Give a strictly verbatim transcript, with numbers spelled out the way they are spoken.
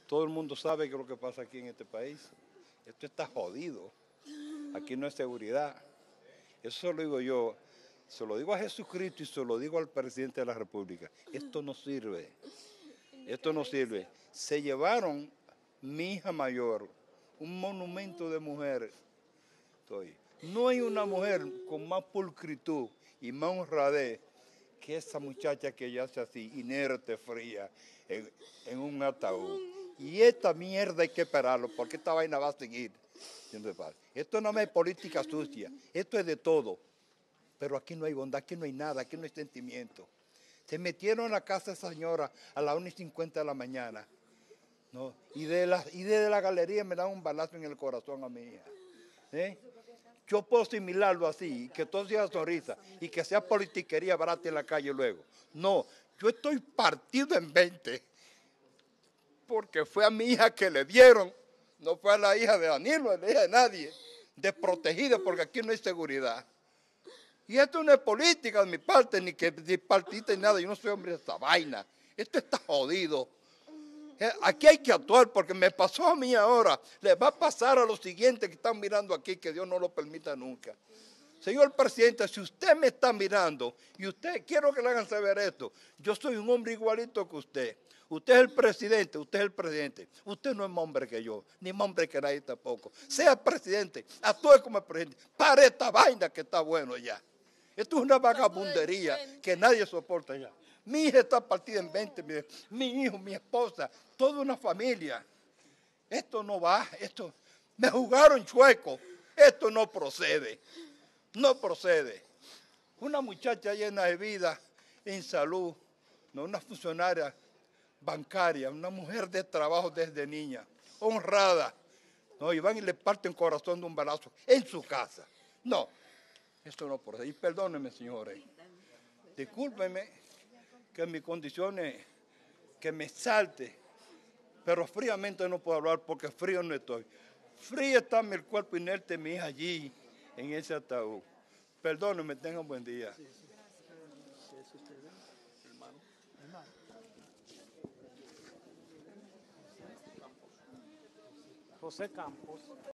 Todo el mundo sabe qué es lo que pasa aquí en este país. Esto está jodido. Aquí no hay seguridad. Eso lo digo yo. Se lo digo a Jesucristo y se lo digo al presidente de la República. Esto no sirve. Esto no sirve. Se llevaron mi hija mayor, un monumento de mujer. Estoy. No hay una mujer con más pulcritud y más honradez que esa muchacha que yace así, inerte, fría, en, en un ataúd. Y esta mierda hay que esperarlo, porque esta vaina va a seguir. Esto no es política sucia, esto es de todo. Pero aquí no hay bondad, aquí no hay nada, aquí no hay sentimiento. Se metieron en la casa de esa señora a las una y cincuenta de la mañana. ¿No? Y, de la, y desde la galería me dan un balazo en el corazón a mi hija. ¿Eh? Yo puedo asimilarlo así, que todo sea sonrisa y que sea politiquería barata en la calle luego. No, yo estoy partido en veinte, porque fue a mi hija que le dieron, no fue a la hija de Danilo, a la hija de nadie, desprotegida porque aquí no hay seguridad. Y esto no es política de mi parte, ni que de partita ni nada, yo no soy hombre de esta vaina. Esto está jodido. Aquí hay que actuar porque me pasó a mí ahora, le va a pasar a los siguientes que están mirando aquí, que Dios no lo permita nunca. Señor presidente, si usted me está mirando y usted, quiero que le hagan saber esto, yo soy un hombre igualito que usted. Usted es el presidente, usted es el presidente. Usted no es más hombre que yo, ni más hombre que nadie tampoco. Sea presidente, actúe como el presidente. Para esta vaina que está bueno ya. Esto es una vagabundería que nadie soporta ya. Mi hija está partida en veinte, mi, mi hijo, mi esposa, toda una familia. Esto no va, esto, me jugaron chueco, esto no procede, no procede. Una muchacha llena de vida, en salud, no una funcionaria bancaria, una mujer de trabajo desde niña, honrada, no, y van y le parten corazón de un balazo en su casa. No, esto no procede. Y perdónenme, señores, discúlpenme que en mis condiciones, que me salte, pero fríamente no puedo hablar porque frío no estoy. Frío está mi cuerpo inerte, mi hija allí, en ese ataúd. Perdónenme, tengan buen día. José Campos.